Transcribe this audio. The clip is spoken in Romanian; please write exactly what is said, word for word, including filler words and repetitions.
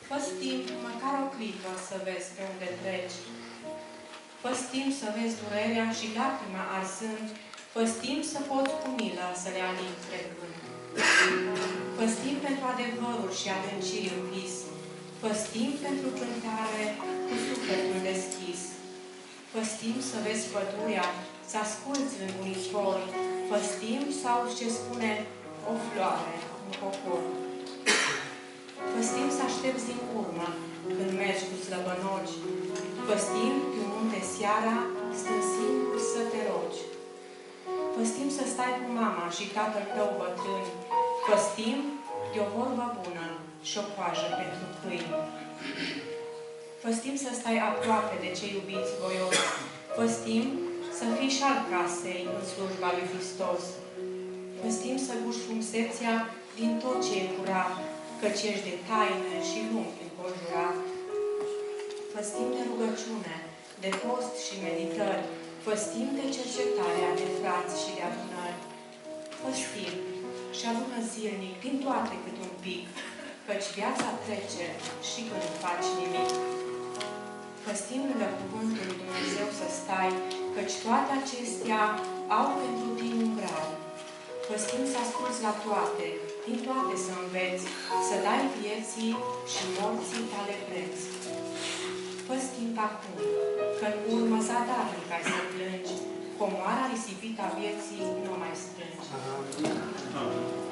Fă-ți timp, măcar o clipă, să vezi pe unde treci. Fă-ți timp să vezi durerea și lacrima arzând. Fă-ți timp să poți cu milă să le alingi trecând. Fă-ți timp pentru adevărul și adânciri în vis. Fă-ți timp pentru cântare cu sufletul deschis. Fă-ți timp să vezi pădurea, să asculți în unifor. Fă-ți timp să auzi ce spune o floare, un cocor. Fă-ți timp să aștepți din urmă când mergi cu slăbănoci. Fă-ți timp pe un munte seara, stând singur să te rogi. Fă-ți timp să stai cu mama și tatăl tău bătrâni. Fă-ți timp de o vorbă bună și o coajă pentru câini. Fă-ți timp să stai aproape de cei iubiți voioși. Fă-ți timp să fii și al casei în slujba lui Hristos. Fă-ți timp să guși frumusețea din tot ce e curat, căci ești de taine și lung înconjurat. Fă-ți timp de rugăciune, de post și meditări. Fă-ți timp de cercetarea de frați și de adunări. Fă-ți timp și adună zilnic din toate cât un pic, căci viața trece și când nu faci nimic. Fă-ți timp lângă cuvântul lui Dumnezeu să stai, căci toate acestea au pentru tine un grad. Fă-ți timp să asculți la toate, din toate să înveți, să dai vieții și morții tale preț. Fă-ți timp acum, că în urmă zadarnic ai să plângi, comoara risipită a vieții nu mai strângi.